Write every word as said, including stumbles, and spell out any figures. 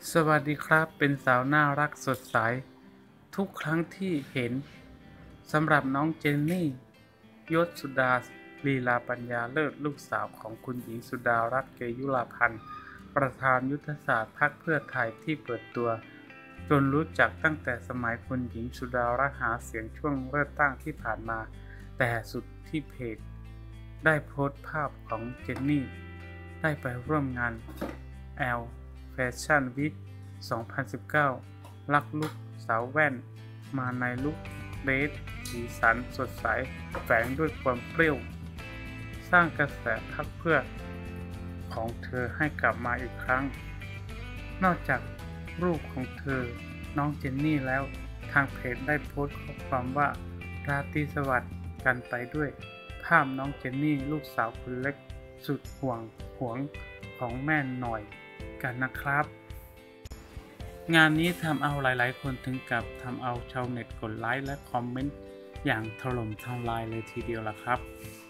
สวัสดีครับ เป็นสาวน่ารักสดใสทุกครั้งที่เห็นสำหรับน้องเจนนี่ ยศสุดา ลีลาปัญญาเลิศ ลูกสาวของคุณหญิงสุดารัตน์ เกยุราพันธ์ ประธานยุทธศาสตร์พรรคเพื่อไทยที่เปิดตัวจนรู้จักตั้งแต่สมัยคุณหญิงสุดารัตน์หาเสียงช่วงเลือกตั้งที่ผ่านมา แต่สุดที่เพจได้โพสต์ภาพของเจนนี่ได้ไปร่วมงาน แอล แฟชั่นวีค สองพันสิบเก้า ลักลุคสาวแว่นมาในลุคเดรสสีสันสดใสแฝงด้วยความเปรี้ยวสร้างกระแสพรรคเพื่อของเธอให้กลับมาอีกครั้งนอกจากรูปของเธอน้องเจนนี่แล้วทางเพจได้โพสต์ข้อความว่าราตรีสวัสดิ์กันไปด้วยภาพน้องเจนนี่ลูกสาวคนเล็กสุดห่วงหวงของแม่หน่อยกันนะครับงานนี้ทำเอาหลายๆคนถึงกับทำเอาชาวเน็ตกดไลค์และคอมเมนต์อย่างถล่มทลายเลยทีเดียวล่ะครับ